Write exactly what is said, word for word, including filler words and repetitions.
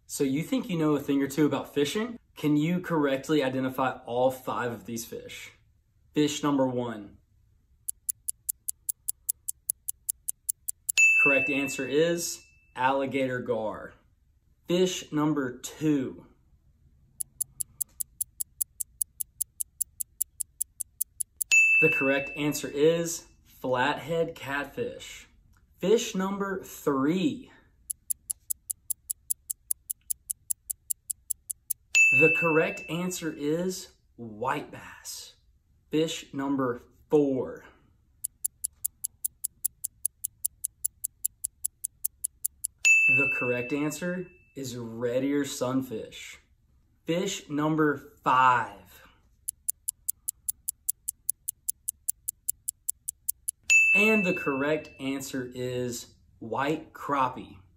So you think you know a thing or two about fishing? Can you correctly identify all five of these fish? Fish number one. Correct answer is alligator gar. Fish number two. The correct answer is flathead catfish. Fish number three. The correct answer is white bass. Fish number four. The correct answer is red ear sunfish. Fish number five. And the correct answer is white crappie.